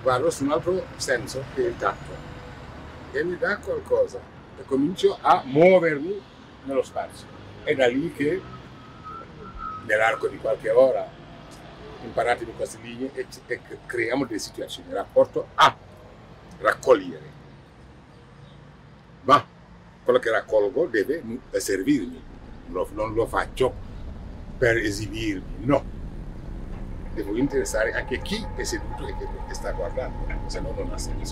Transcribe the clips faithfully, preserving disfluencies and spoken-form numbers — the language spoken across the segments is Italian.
vado su un altro senso che è il tatto e mi dà qualcosa e comincio a muovermi nello spazio. È da lì che nell'arco di qualche ora imparate di queste linee e, e creiamo delle situazioni, rapporto a raccogliere. Ma quello che raccolgo deve servirmi, non lo faccio per esibirmi, no. Devo interessare anche chi è seduto e che sta guardando, se no non ha senso.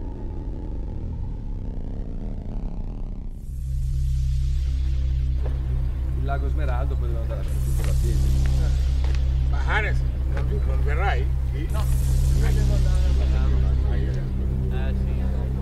Il lago Smeraldo poi dobbiamo andare a tutto da piedi. Ma Hannes, non, non verrai? Sì? No, io devo andare a guardare. Eh sì.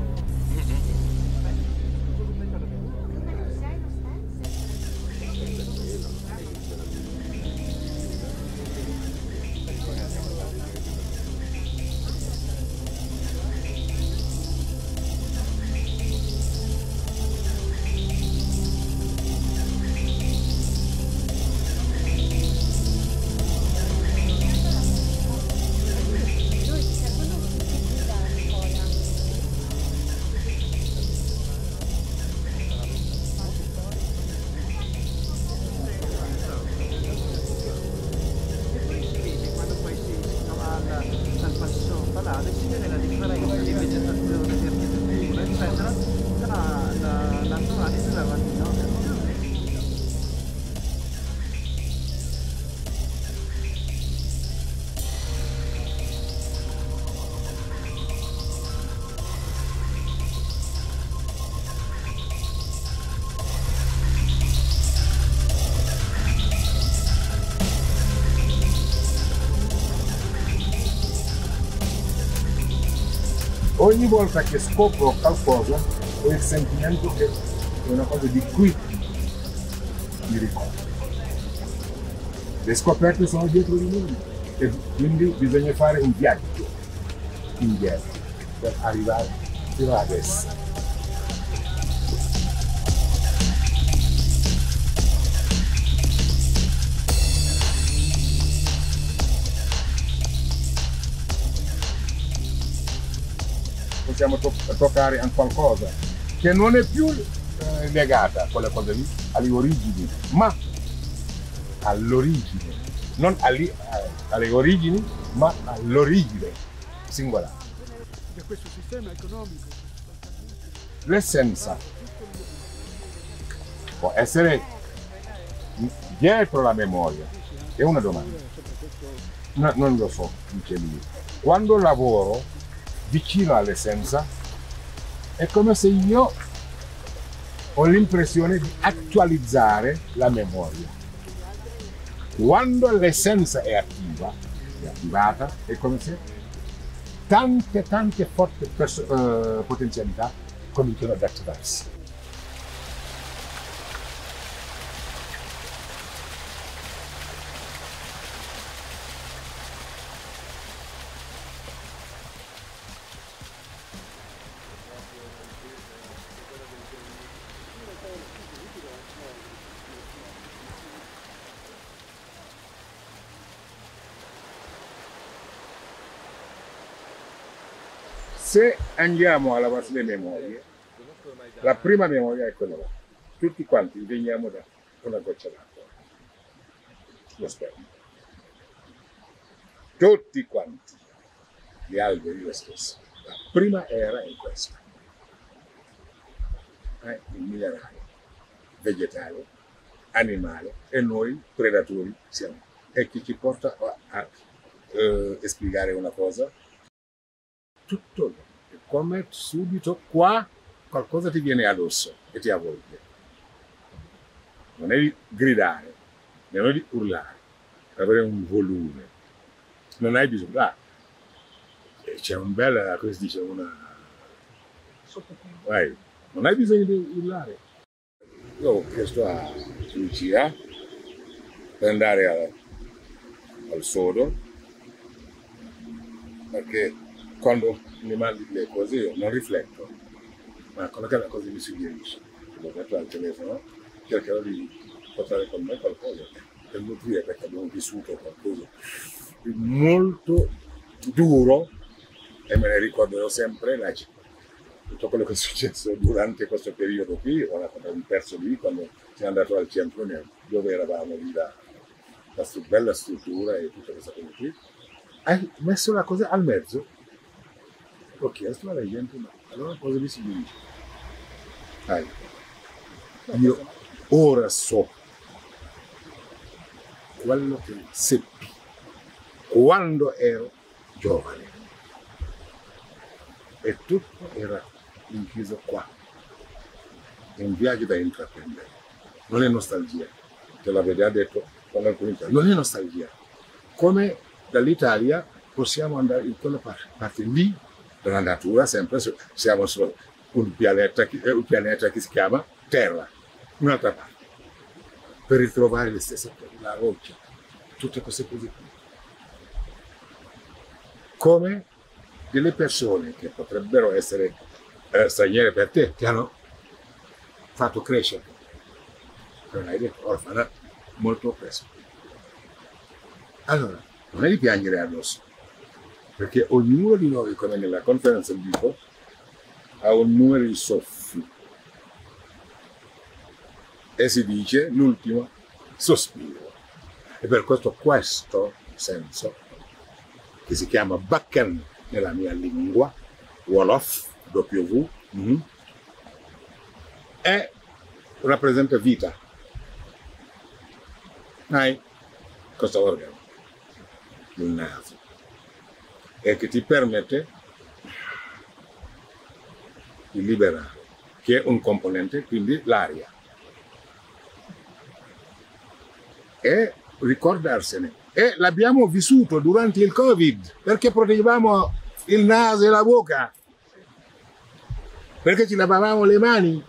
Ogni volta che scopro qualcosa ho il sentimento che è una cosa di cui mi ricordo. Le scoperte sono dietro di noi e quindi bisogna fare un viaggio indietro per arrivare fino ad essa. Possiamo to toccare a qualcosa che non è più eh, legata a quelle cose lì, alle origini, ma all'origine, non alle, alle origini, ma all'origine singolare. Di questo sistema economico. L'essenza può essere dietro la memoria, è una domanda, no, non lo so, dice lui. Quando lavoro vicino all'essenza è come se io ho l'impressione di attualizzare la memoria. Quando l'essenza è attiva, è attivata, è come se tante tante forti uh, potenzialità cominciano ad attivarsi. Se andiamo a lavarsi le memorie, la prima memoria è quella là. Tutti quanti veniamo da una goccia d'acqua. Lo sperma. Tutti quanti. Gli alberi lo stesso. La prima era in questa. Eh, il minerale, vegetale, animale e noi predatori siamo. E chi ci porta a, a, a eh, spiegare una cosa? Tutto è come subito qua qualcosa ti viene addosso e ti avvolge. Non è di gridare, non è di urlare, è avere un volume. Non hai bisogno. Ah, c'è un bel, come si dice, una. Vai, non hai bisogno di urlare. Io ho chiesto a Lucia per andare al, al sodo, perché quando mi mandi le cose io non rifletto, ma quando la cosa mi suggerisce, lo metto al telefono, cercherò di portare con me qualcosa per nutrire, perché abbiamo vissuto qualcosa di molto duro e me ne ricorderò sempre la, tutto quello che è successo durante questo periodo qui. Ho raccontato un pezzo lì quando siamo andati al centro dove eravamo lì, la, la bella struttura e tutta questa cosa qui. Hai messo la cosa al mezzo, ho chiesto alla gente, ma allora cosa vi si dice? Dai, io ora so quello che seppi quando ero giovane e tutto era inchiuso qua, è un viaggio da intraprendere, non è nostalgia, te l'aveva detto quando alcuni tempo, non è nostalgia, come dall'Italia possiamo andare in quella parte lì della natura, sempre siamo su un pianeta, un pianeta che si chiama Terra, un'altra parte, per ritrovare le stesse cose, la roccia, tutte queste cose qui. Come delle persone che potrebbero essere eh, straniere per te, ti hanno fatto crescere, non hai detto orfana molto presto. Allora, non è di piangere addosso, perché ognuno di noi, come nella conferenza dico, ha un numero di soffi e si dice l'ultimo sospiro. E per questo questo senso, che si chiama Bakken nella mia lingua, Wolof, W, mm, è, rappresenta vita. Hai questo organo, il naso, e che ti permette di liberare, che è un componente, quindi l'aria. E ricordarsene. E l'abbiamo vissuto durante il Covid, perché proteggevamo il naso e la bocca, perché ci lavavamo le mani.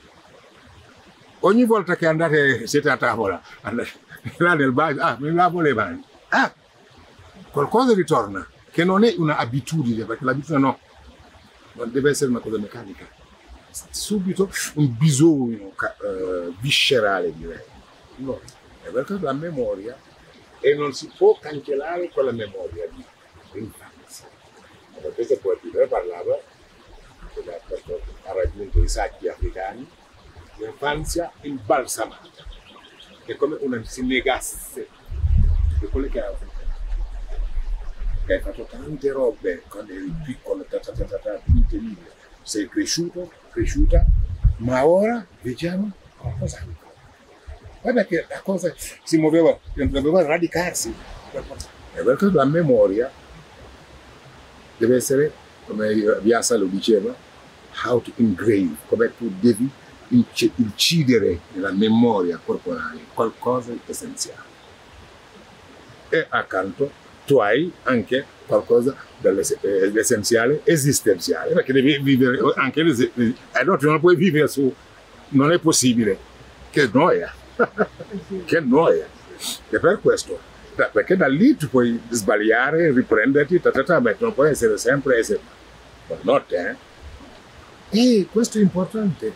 Ogni volta che andate, siete a tavola, andate là nel bar, ah, mi lavo le mani. Ah, qualcosa ritorna, che non è un'abitudine, perché l'abitudine no, non deve essere una cosa meccanica. Subito un bisogno uh, viscerale, direi. No, è perché la memoria, e non si può cancellare quella memoria di infanzia. Per questo poi Peter parlava, che ha raggiunto i sacchi africani, l'infanzia imbalsamata, è come una si negasse di quello che ha fatto. Che hai fatto tante robe quando eri piccolo, ta ta ta ta ta, sei cresciuto, cresciuta, ma ora vediamo qualcos'altro. Guarda che la cosa si muoveva, doveva radicarsi. E perché la memoria deve essere, come Vyasa lo diceva, how to engrave, come tu devi incidere nella memoria corporale qualcosa di essenziale. E accanto tu hai anche qualcosa dell'essenziale esistenziale, perché devi vivere anche l'esistenziale. E allora non puoi vivere su, non è possibile, che noia. Che noia, e per questo, perché da lì tu puoi sbagliare, riprenderti, ta ta ta, ma non puoi essere sempre essere buonanotte, eh? E questo è importante,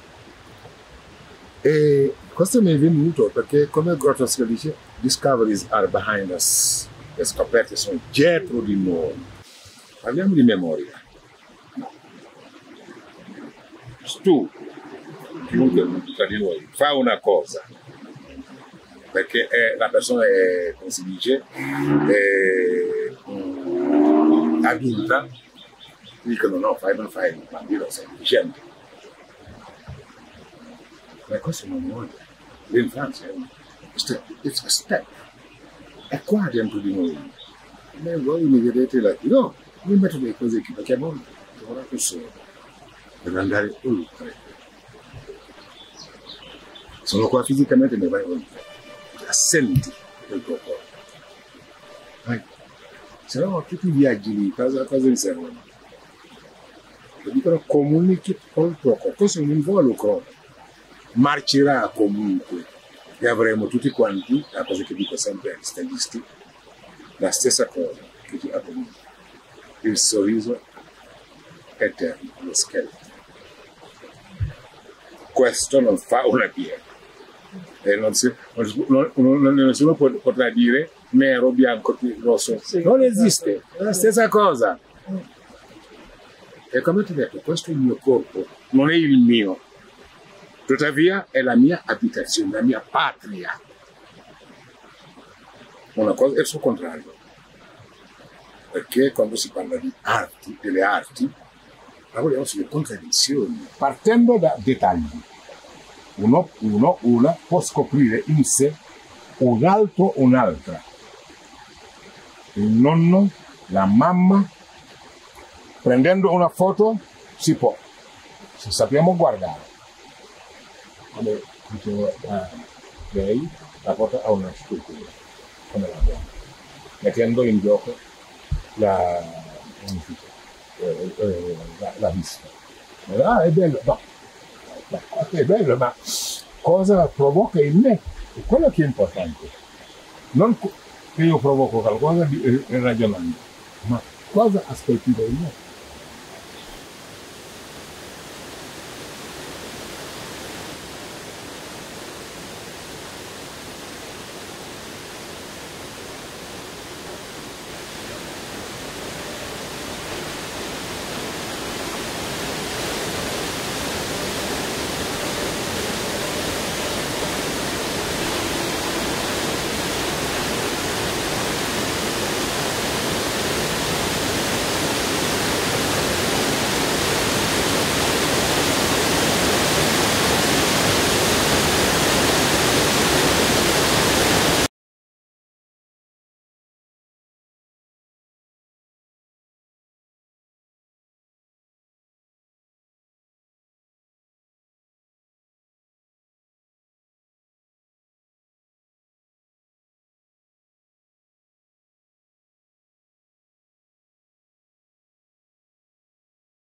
e questo mi è venuto perché, come Grotowski dice, discoveries are behind us, le scoperte sono dietro di noi. Parliamo di memoria. Tu, chiunque tra di noi fa una cosa perché è, la persona è, come si dice, è um, adulta, dicono no, fai non fai, il bambino sei deficiente. Ma questo non vuole. L'infanzia è un step, it's a step, è qua dentro di noi. E voi mi vedete là, no, mi metto delle cose qui perché ho lavorato solo per andare oltre. Sono qua fisicamente, mi vai oltre. Senti il tuo corpo. Se no, tutti i viaggi lì, cosa, cosa vi servono? Lo dicono, comunichi col tuo corpo. Questo è un involucro. Marcerà comunque. E avremo tutti quanti, la cosa che dico sempre agli stagisti, la stessa cosa che ti ha il sorriso eterno, lo scheletro. Questo non fa una piega. E non si, non, non, nessuno potrà dire nero, bianco, rosso. Sì, non esiste, è la stessa cosa. E come ti ho detto, questo è il mio corpo, non è il mio. Tuttavia è la mia abitazione, la mia patria. Una cosa è il suo contrario. Perché quando si parla di arti, delle arti, lavoriamo sulle contraddizioni, partendo da dettagli. Uno, uno, una può scoprire in sé un altro, un'altra. Il nonno, la mamma, prendendo una foto si può, se sappiamo guardare. Come dicevo a lei, la foto ha una struttura, come la donna, mettendo in gioco la, eh, eh, la, la vista. Ah, è bello, no, è bello, ma cosa provoca in me? È quello che è importante. Non che io provoco qualcosa di, eh, ragionando, ma cosa aspetti da me?